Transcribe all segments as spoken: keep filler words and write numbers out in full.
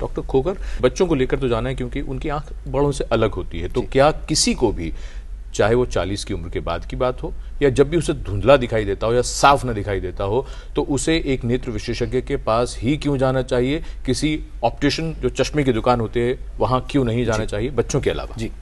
Doctor खोकर, बच्चों को लेकर तो जाना है क्योंकि उनकी आंख बड़ों से अलग होती है, तो क्या किसी को भी, चाहे वो चालीस की उम्र के बाद की बात हो या जब भी उसे धुंधला दिखाई देता हो या साफ न दिखाई देता हो, तो उसे एक नेत्र विशेषज्ञ के पास ही क्यों जाना चाहिए? किसी ऑप्टिशियन जो चश्मे की दुकान होते हैं वहां क्यों नहीं जाना चाहिए बच्चों के अलावा? जी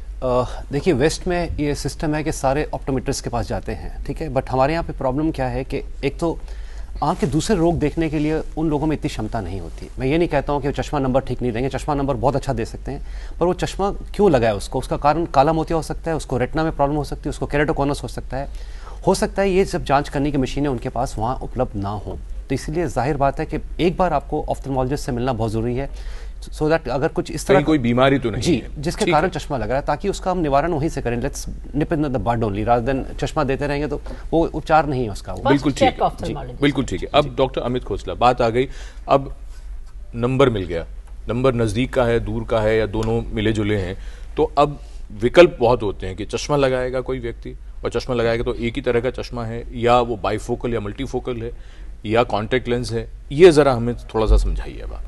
देखिए, वेस्ट में ये सिस्टम है कि सारे ऑप्टोमेट्रिस्ट के पास जाते हैं, ठीक है, बट हमारे यहाँ पे प्रॉब्लम क्या है कि एक तो आँख के दूसरे रोग देखने के लिए उन लोगों में इतनी क्षमता नहीं होती। मैं ये नहीं कहता हूँ कि चश्मा नंबर ठीक नहीं देंगे, चश्मा नंबर बहुत अच्छा दे सकते हैं, पर वो चश्मा क्यों लगाए उसको, उसका कारण काला मोतिया हो सकता है, उसको रेटिना में प्रॉब्लम हो सकती है, उसको केरेटोकोनस हो सकता है हो सकता है ये सब जांच करने की मशीनें उनके पास वहाँ उपलब्ध ना हो। तो इसलिए जाहिर बात है कि एक बार आपको ऑफ्थल्मोलॉजिस्ट से मिलना बहुत ज़रूरी है, सो so दैट अगर कुछ इस तरह कोई बीमारी तो नहीं जी है जिसके कारण चश्मा लग रहा है, ताकि उसका हम निवारण वहीं से करें। Let's nip in the bud only rather than चश्मा देते रहेंगे तो वो उपचार नहीं है उसका। बिल्कुल ठीक है, बिल्कुल ठीक है। अब डॉक्टर अमित खोसला, बात आ गई, अब नंबर मिल गया, नंबर नजदीक का है, दूर का है, या दोनों मिले जुले हैं, तो अब विकल्प बहुत होते हैं कि चश्मा लगाएगा कोई व्यक्ति, और चश्मा लगाएगा तो एक ही तरह का चश्मा है, या वो बाइफोकल या मल्टीफोकल है, या कॉन्टेक्ट लेंस है। ये जरा हमें थोड़ा सा समझाइए। बात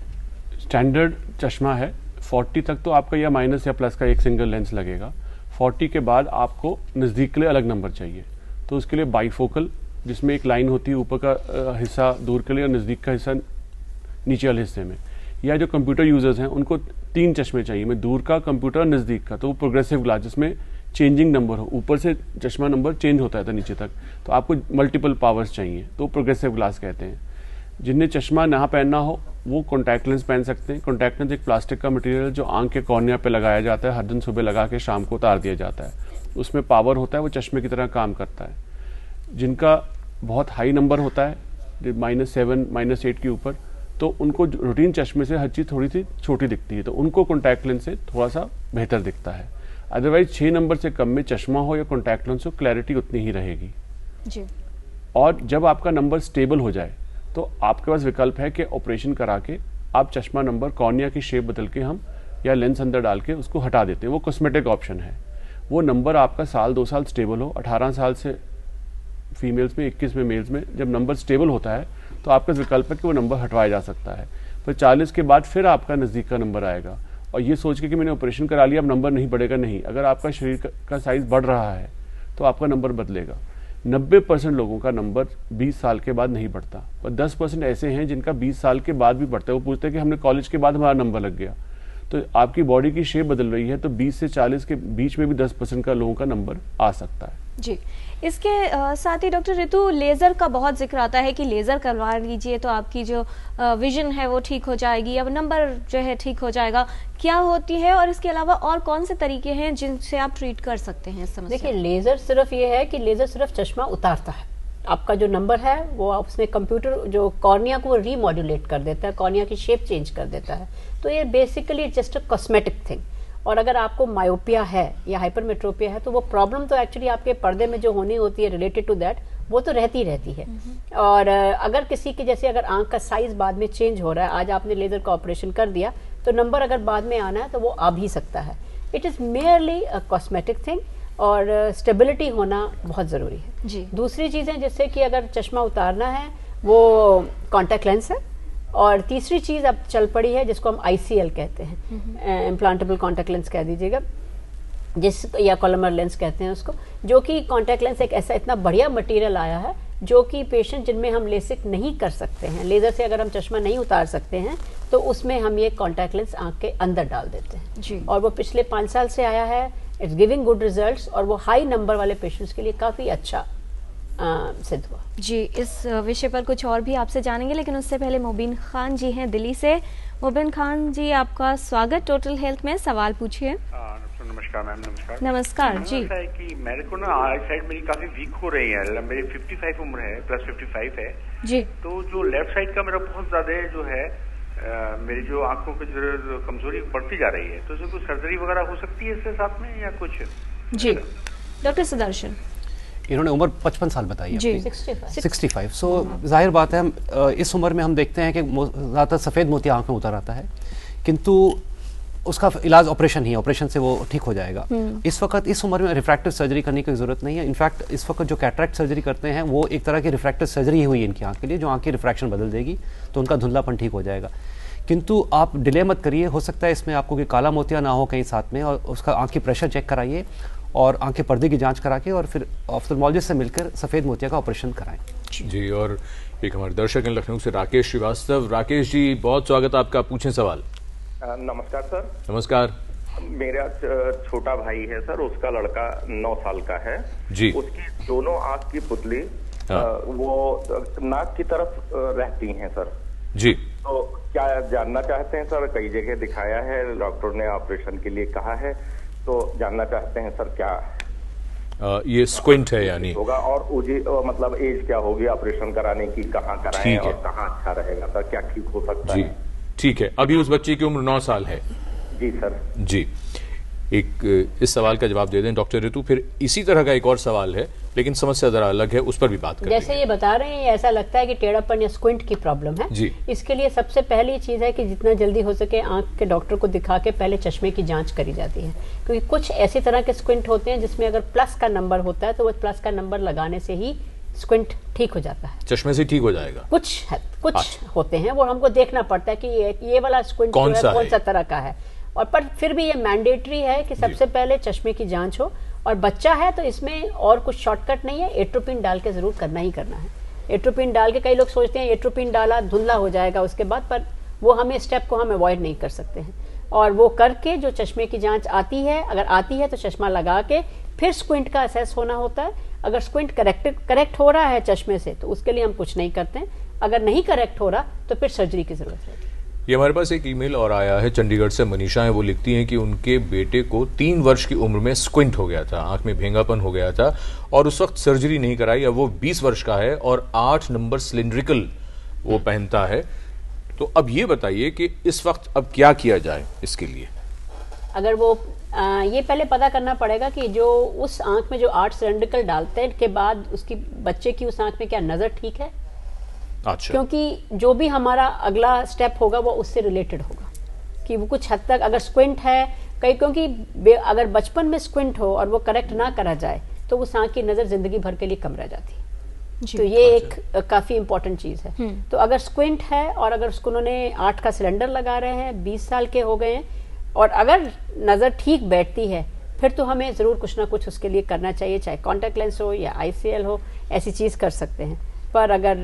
स्टैंडर्ड चश्मा है, चालीस तक तो आपका या माइनस या प्लस का एक सिंगल लेंस लगेगा। चालीस के बाद आपको नज़दीक के लिए अलग नंबर चाहिए, तो उसके लिए बाइफोकल, जिसमें एक लाइन होती है ऊपर का हिस्सा दूर के लिए और नज़दीक का हिस्सा नीचे वाले हिस्से में। या जो कंप्यूटर यूजर्स हैं उनको तीन चश्मे चाहिए, में दूर का, कंप्यूटर और नज़दीक का, तो वो प्रोग्रेसिव ग्लास जिसमें चेंजिंग नंबर हो, ऊपर से चश्मा नंबर चेंज होता है तो नीचे तक, तो आपको मल्टीपल पावर्स चाहिए, तो प्रोग्रेसिव ग्लास कहते हैं। जिन्हें चश्मा ना पहनना हो वो कॉन्टैक्ट लेंस पहन सकते हैं। कॉन्टैक्ट लेंस एक प्लास्टिक का मटेरियल जो आंख के कॉर्निया पे लगाया जाता है, हर दिन सुबह लगा के शाम को उतार दिया जाता है, उसमें पावर होता है, वो चश्मे की तरह काम करता है। जिनका बहुत हाई नंबर होता है, माइनस सेवन माइनस एट के ऊपर, तो उनको रूटीन चश्मे से हर चीज़ थोड़ी सी छोटी दिखती है, तो उनको कॉन्टैक्ट लेंस से थोड़ा सा बेहतर दिखता है। अदरवाइज छः नंबर से कम में चश्मा हो या कॉन्टैक्ट लेंस हो, क्लैरिटी उतनी ही रहेगी जी। और जब आपका नंबर स्टेबल हो जाए तो आपके पास विकल्प है कि ऑपरेशन करा के आप चश्मा नंबर कॉर्निया की शेप बदल के हम या लेंस अंदर डाल के उसको हटा देते हैं, वो कॉस्मेटिक ऑप्शन है। वो नंबर आपका साल दो साल स्टेबल हो, अठारह साल से फीमेल्स में, इक्कीस में मेल्स में, जब नंबर स्टेबल होता है तो आपका विकल्प है कि वो नंबर हटवाया जा सकता है। फिर चालीस के बाद फिर आपका नज़दीक का नंबर आएगा, और ये सोच के कि मैंने ऑपरेशन करा लिया अब नंबर नहीं बढ़ेगा, नहीं, अगर आपका शरीर का साइज बढ़ रहा है तो आपका नंबर बदलेगा। नब्बे परसेंट लोगों का नंबर बीस साल के बाद नहीं बढ़ता, पर दस परसेंट ऐसे हैं जिनका बीस साल के बाद भी बढ़ता है। वो पूछते हैं कि हमने कॉलेज के बाद हमारा नंबर लग गया, तो आपकी बॉडी की शेप बदल रही है, तो बीस से चालीस के बीच में भी दस परसेंट का लोगों का नंबर आ सकता है जी। इसके आ, साथ ही डॉक्टर ऋतु, लेज़र का बहुत जिक्र आता है कि लेज़र करवा लीजिए तो आपकी जो आ, विजन है वो ठीक हो जाएगी, अब नंबर जो है ठीक हो जाएगा, क्या होती है, और इसके अलावा और कौन से तरीके हैं जिनसे आप ट्रीट कर सकते हैं इस समस्या? देखिए, लेज़र सिर्फ ये है कि लेज़र सिर्फ चश्मा उतारता है, आपका जो नंबर है वो उसमें कंप्यूटर जो कॉर्निया को रीमॉड्यूलेट कर देता है, कॉर्निया की शेप चेंज कर देता है, तो ये basically just a cosmetic thing. और अगर आपको मायोपिया है या हाइपरमेट्रोपिया है तो वो प्रॉब्लम तो एक्चुअली आपके पर्दे में जो होनी होती है रिलेटेड टू दैट, वो तो रहती रहती है। और अगर किसी की जैसे अगर आंख का साइज बाद में चेंज हो रहा है, आज आपने लेजर का ऑपरेशन कर दिया तो नंबर अगर बाद में आना है तो वो आ भी सकता है। It is merely a cosmetic thing, और स्टेबिलिटी होना बहुत ज़रूरी है जी। दूसरी चीज़ें जैसे कि अगर चश्मा उतारना है वो कॉन्टैक्ट लेंस है, और तीसरी चीज़ अब चल पड़ी है जिसको हम आई सी एल कहते हैं, इम्प्लांटेबल कॉन्टैक्ट लेंस कह दीजिएगा, जिस या कॉलमर लेंस कहते हैं उसको, जो कि कॉन्टैक्ट लेंस एक ऐसा इतना बढ़िया मटेरियल आया है जो कि पेशेंट जिनमें हम लेसिक नहीं कर सकते हैं, लेज़र से अगर हम चश्मा नहीं उतार सकते हैं तो उसमें हम ये कॉन्टैक्ट लेंस आँख के अंदर डाल देते हैं जी। और वो पिछले पाँच साल से आया है, इट्स गिविंग गुड रिजल्ट्स, और वो हाई नंबर वाले पेशेंट्स के लिए काफ़ी अच्छा सिद्ध हुआ जी। इस विषय पर कुछ और भी आपसे जानेंगे, लेकिन उससे पहले मुबीन खान जी हैं दिल्ली से। मुबीन खान जी, आपका स्वागत टोटल हेल्थ में, सवाल पूछिए। नमस्कार मैम। नमस्कार नमस्कार जी। है कि मेरे को ना आई साइड मेरी काफी वीक हो रही है, मेरी पचपन उम्र है, प्लस पचपन है जी। तो जो लेफ्ट साइड का मेरा बहुत ज्यादा जो है आ, मेरी जो आंखों की जो कमजोरी बढ़ती जा रही है, तो इसमें कुछ सर्जरी वगैरह हो सकती है इसके साथ में या कुछ? जी डॉक्टर सुदर्शन, इन्होंने उम्र पचपन साल बताई है, सिक्सटी फाइव। सो जाहिर बात है, हम इस उम्र में हम देखते हैं कि ज़्यादातर सफ़ेद मोतिया आँख में उतर आता है, किंतु उसका इलाज ऑपरेशन ही है, ऑपरेशन से वो ठीक हो जाएगा। इस वक्त इस उम्र में रिफ्रैक्टिव सर्जरी करने की जरूरत नहीं है। इनफैक्ट इस वक्त जो कैटरैक्ट सर्जरी करते हैं वो एक तरह की रिफ्रैक्टिव सर्जरी ही हुई इनकी आँख के लिए, जो आँख की रिफ्रैक्शन बदल देगी तो उनका धुंधलापन ठीक हो जाएगा। किंतु आप डिले मत करिए, हो सकता है इसमें आपको कोई काला मोतिया ना हो कहीं साथ में, और उसका आँख की प्रेशर चेक कराइए और आँख के पर्दे की जांच करा के और फिर ऑफ्थल्मोलॉजिस्ट से मिलकर सफ़ेद मोतिया का ऑपरेशन कराएं। जी, और एक हमारे दर्शक हैं लखनऊ से, राकेश श्रीवास्तव। राकेश जी, बहुत स्वागत आपका, पूछें सवाल। नमस्कार सर। नमस्कार। मेरा छोटा भाई है सर, उसका लड़का नौ साल का है जी। उसकी दोनों आंख की पुतली हाँ। वो नाक की तरफ रहती हैं सर जी। तो क्या जानना चाहते हैं सर, कई जगह दिखाया है, डॉक्टर ने ऑपरेशन के लिए कहा है, तो जानना चाहते हैं सर क्या आ, ये स्क्विंट है यानी होगा, और उजी, मतलब एज क्या होगी ऑपरेशन कराने की, कहाँ कराएं और कहाँ अच्छा रहेगा सर, क्या ठीक हो सकता जी। है? ठीक है, अभी उस बच्चे की उम्र नौ साल है। जी सर। जी, एक इस सवाल का जवाब दे दें डॉक्टर ऋतु, फिर इसी तरह का एक और सवाल है लेकिन समस्या जरा अलग है, उस पर भी बात करेंगे। जैसे ये बता रहे हैं, ऐसा लगता है कि टेढ़ापन या स्क्विंट की प्रॉब्लम है जी। इसके लिए सबसे पहली चीज है कि जितना जल्दी हो सके आंख के डॉक्टर को दिखा के पहले चश्मे की जांच करी जाती है, क्योंकि कुछ ऐसी तरह के स्क्विंट होते हैं जिसमें अगर प्लस का नंबर होता है तो वो प्लस का नंबर लगाने से ही स्क्विंट ठीक हो जाता है, चश्मे से ठीक हो जाएगा। कुछ है, कुछ अच्छा। होते हैं वो हमको देखना पड़ता है कि ये, ये वाला स्क्विंट कौन सा कौन सा तरह का है, और पर फिर भी ये मैंडेटरी है कि सबसे पहले चश्मे की जांच हो, और बच्चा है तो इसमें और कुछ शॉर्टकट नहीं है, एट्रोपिन डाल के जरूर करना ही करना है। एट्रोपिन डाल के, कई लोग सोचते हैं एट्रोपिन डाला धुंधला हो जाएगा उसके बाद, पर वो हमें स्टेप को हम अवॉइड नहीं कर सकते हैं, और वो करके जो चश्मे की जांच आती है, अगर आती है तो चश्मा लगा के फिर स्क्विंट का असेस होना होता है। अगर स्क्विंट करेक्ट करेक्ट हो रहा है चश्मे से तो उसके लिए हम कुछ नहीं करते हैं, अगर नहीं करेक्ट हो रहा तो फिर सर्जरी की जरूरत है। ये हमारे पास एक ईमेल और आया है चंडीगढ़ से, मनीषा है, वो लिखती हैं कि उनके बेटे को तीन वर्ष की उम्र में स्क्विंट हो गया था, आंख में भेंगापन हो गया था और उस वक्त सर्जरी नहीं कराई। अब वो बीस वर्ष का है और आठ नंबर सिलिंड्रिकल वो पहनता है, तो अब ये बताइए कि इस वक्त अब क्या किया जाए इसके लिए। अगर वो आ, ये पहले पता करना पड़ेगा कि जो उस आंख में जो आठ सिलिंड्रिकल डालते हैं के बाद उसकी बच्चे की उस आंख में क्या नजर ठीक है। अच्छा। क्योंकि जो भी हमारा अगला स्टेप होगा वो उससे रिलेटेड होगा कि वो कुछ हद तक अगर स्क्विंट है कई, क्योंकि अगर बचपन में स्क्विंट हो और वो करेक्ट ना करा जाए तो उस आंख की नजर जिंदगी भर के लिए कम रह जाती है। तो ये अच्छा। एक काफी इंपॉर्टेंट चीज है। तो अगर स्क्विंट है और अगर उसको उन्होंने आठ का सिलेंडर लगा रहे हैं, बीस साल के हो गए हैं और अगर नजर ठीक बैठती है, फिर तो हमें जरूर कुछ ना कुछ उसके लिए करना चाहिए, चाहे कॉन्टैक्ट लेंस हो या आईसीएल हो, ऐसी चीज कर सकते हैं। पर अगर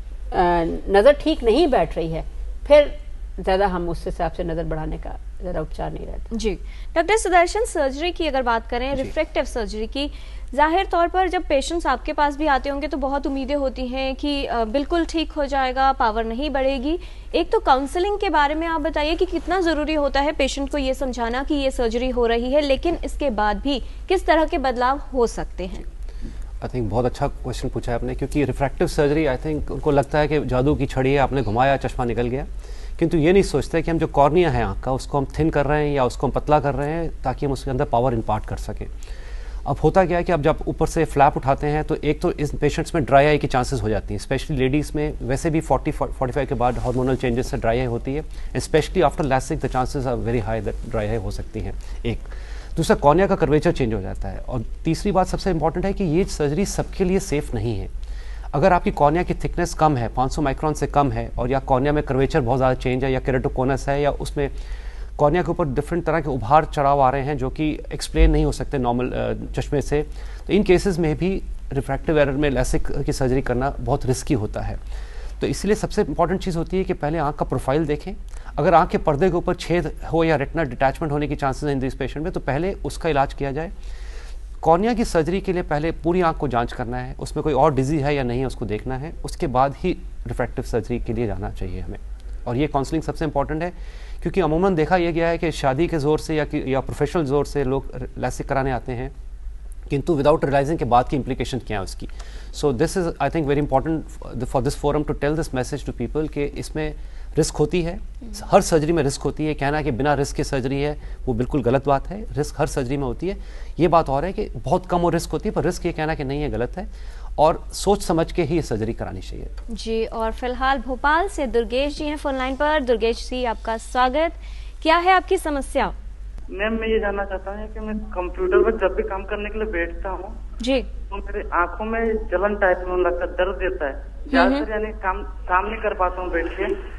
नज़र ठीक नहीं बैठ रही है फिर ज़्यादा हम उस हिसाब से नज़र बढ़ाने का ज़्यादा उपचार नहीं रहता। जी डॉक्टर सुदर्शन, सर्जरी की अगर बात करें, रिफ्रैक्टिव सर्जरी की, जाहिर तौर पर जब पेशेंट्स आपके पास भी आते होंगे तो बहुत उम्मीदें होती हैं कि बिल्कुल ठीक हो जाएगा, पावर नहीं बढ़ेगी। एक तो काउंसलिंग के बारे में आप बताइए कि कितना ज़रूरी होता है पेशेंट को ये समझाना कि ये सर्जरी हो रही है, लेकिन इसके बाद भी किस तरह के बदलाव हो सकते हैं। आई थिंक बहुत अच्छा क्वेश्चन पूछा है आपने, क्योंकि रिफ्रैक्टिव सर्जरी आई थिंक उनको लगता है कि जादू की छड़ी है, आपने घुमाया चश्मा निकल गया, किंतु ये नहीं सोचते कि हम जो कॉर्निया है आँख का उसको हम थिन कर रहे हैं या उसको हम पतला कर रहे हैं ताकि हम उसके अंदर पावर इम्पार्ट कर सकें। अब होता क्या है कि अब जब ऊपर से फ्लैप उठाते हैं तो एक तो इस पेशेंट्स में ड्राई आई की चांसेस हो जाती हैं, स्पेशली लेडीज़ में वैसे भी फोर्टी फोर्टी फाइव के बाद हार्मोनल चेंजेस से ड्राई आई होती है, specially after LASIK the chances are very high that dry eye हो सकती हैं। एक दूसरा, कॉर्निया का कर्वेचर चेंज हो जाता है, और तीसरी बात सबसे इंपॉर्टेंट है कि ये सर्जरी सबके लिए सेफ नहीं है। अगर आपकी कॉर्निया की थिकनेस कम है, पाँच सौ माइक्रोन से कम है, और या कॉर्निया में कर्वेचर बहुत ज़्यादा चेंज है या केरेटोकोनस है या उसमें कॉर्निया के ऊपर डिफरेंट तरह के उभार चढ़ाव आ रहे हैं जो कि एक्सप्लेन नहीं हो सकते नॉर्मल चश्मे से, तो इन केसेस में भी रिफ्रैक्टिव एरर में लैसिक की सर्जरी करना बहुत रिस्की होता है। तो इसलिए सबसे इंपॉर्टेंट चीज़ होती है कि पहले आँख का प्रोफाइल देखें। अगर आँख के पर्दे के ऊपर छेद हो या रेटिना डिटैचमेंट होने की चांसेस हैं इन दिस पेशेंट में, तो पहले उसका इलाज किया जाए। कॉर्निया की सर्जरी के लिए पहले पूरी आँख को जांच करना है, उसमें कोई और डिजीज है या नहीं उसको देखना है, उसके बाद ही रिफ्रैक्टिव सर्जरी के लिए जाना चाहिए हमें। और ये काउंसलिंग सबसे इंपॉर्टेंट है, क्योंकि अमूमन देखा यह गया है कि शादी के ज़ोर से या या प्रोफेशनल ज़ोर से लोग लैसिक कराने आते हैं, किंतु विदाउट रियलाइजिंग के बाद की इंप्लीकेशन क्या है उसकी। So this is I think very important for this forum to tell this message to people कि इसमें रिस्क होती है, हर सर्जरी में रिस्क होती है। कहना कि बिना रिस्क की सर्जरी है वो बिल्कुल गलत बात है, रिस्क हर सर्जरी में होती है। ये बात और है कि बहुत कम और रिस्क होती है, पर रिस्क ये कहना कि नहीं है गलत है, और सोच समझ के ही सर्जरी करानी चाहिए। जी, और फिलहाल भोपाल से दुर्गेश जी हैं फोन लाइन पर। दुर्गेश जी, आपका स्वागत। क्या है आपकी समस्या? मैम, मैं ये जानना चाहता हूँ कि मैं कंप्यूटर पर जब भी काम करने के लिए बैठता हूँ जी, तो मेरे आंखों में जलन टाइप में लगता है, दर्द देता है ज्यादातर, यानी काम काम नहीं कर पाता हूँ बैठ के।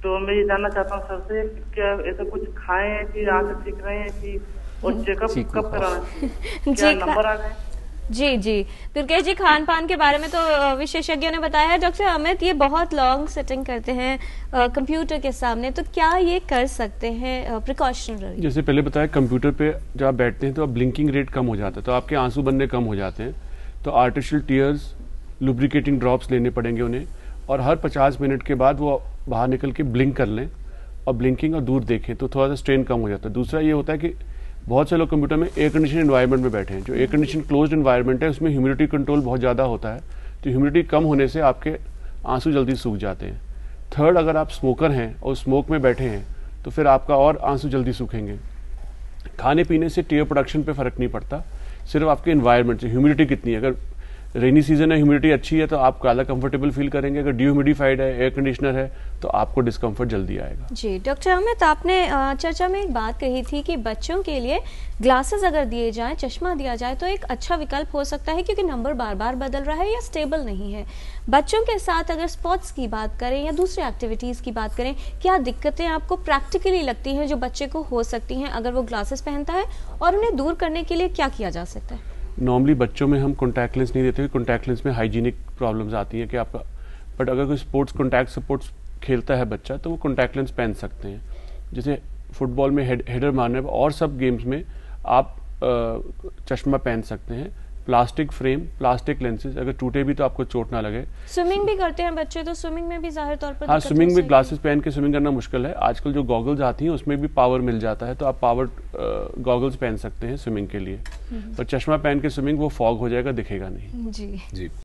तो मैं ये जानना चाहता हूँ सर से कि क्या ऐसा कुछ खाएं हैं कि आंखें सीख रहे हैं कि और चेकअप कब कराना है? क्या जी, नंबर आ गए? जी जी दुर्गेश जी, खान पान के बारे में तो अ, विशेषज्ञों ने बताया है। डॉक्टर अमित, ये बहुत लॉन्ग सिटिंग करते हैं कंप्यूटर के सामने, तो क्या ये कर सकते हैं प्रिकॉशनरी? जैसे पहले बताया, कंप्यूटर पे जब आप बैठते हैं तो आप ब्लिंकिंग रेट कम हो जाता है, तो आपके आंसू बनने कम हो जाते हैं, तो आर्टिफिशियल टीयर्स, लुब्रिकेटिंग ड्रॉप्स लेने पड़ेंगे उन्हें, और हर पचास मिनट के बाद वो बाहर निकल के ब्लिंक कर लें, और ब्लिंकिंग और दूर देखें तो थोड़ा सा स्ट्रेन कम हो जाता है। दूसरा ये होता है कि बहुत से लोग कंप्यूटर में एयर कंडीशन एनवायरनमेंट में बैठे हैं, जो एयर कंडीशन क्लोज्ड एनवायरनमेंट है उसमें ह्यूमिडिटी कंट्रोल बहुत ज़्यादा होता है, तो ह्यूमिडिटी कम होने से आपके आंसू जल्दी सूख जाते हैं। थर्ड, अगर आप स्मोकर हैं और स्मोक में बैठे हैं तो फिर आपका और आंसू जल्दी सूखेंगे। खाने पीने से टीयर प्रोडक्शन पे फर्क नहीं पड़ता, सिर्फ आपके एनवायरनमेंट से ह्यूमिडिटी कितनी है। अगर रेनी सीजन है, ह्यूमिडिटी अच्छी है तो आप ज़्यादा कंफर्टेबल फील करेंगे, अगर डिह्यूमिडिफाइड है, एयर कंडीशनर है तो आपको डिस्कम्फर्ट जल्दी आएगा। जी डॉक्टर अमित, आपने अ, चर्चा में एक बात कही थी कि बच्चों के लिए ग्लासेस अगर दिए जाएं, चश्मा दिया जाए तो एक अच्छा विकल्प हो सकता है, क्योंकि नंबर बार बार बदल रहा है या स्टेबल नहीं है। बच्चों के साथ अगर स्पोर्ट्स की बात करें या दूसरी एक्टिविटीज़ की बात करें, क्या दिक्कतें आपको प्रैक्टिकली लगती हैं जो बच्चे को हो सकती हैं अगर वो ग्लासेस पहनता है, और उन्हें दूर करने के लिए क्या किया जा सकता है? नॉर्मली बच्चों में हम कॉन्टैक्ट लेंस नहीं देते, कॉन्टैक्ट लेंस में हाइजीनिक प्रॉब्लम्स आती हैं कि आपका, बट अगर कोई स्पोर्ट्स कॉन्टैक्ट स्पोर्ट्स खेलता है बच्चा तो वो कॉन्टैक्ट लेंस पहन सकते हैं। जैसे फुटबॉल में हेड, हेडर मारने और सब गेम्स में आप आ, चश्मा पहन सकते हैं। प्लास्टिक फ्रेम, प्लास्टिक लेंसेज, अगर टूटे भी तो आपको चोट ना लगे। स्विमिंग भी करते हैं बच्चे, तो स्विमिंग में भी जाहिर तौर पर हाँ, दिक्कत स्विमिंग हो में सकती ग्लासेस पहन के स्विमिंग करना मुश्किल है। आजकल जो गॉगल्स आती हैं उसमें भी पावर मिल जाता है, तो आप पावर गॉगल्स पहन सकते हैं स्विमिंग के लिए। पर चश्मा पहन के स्विमिंग वो फॉग हो जाएगा, दिखेगा नहीं। है। जी जी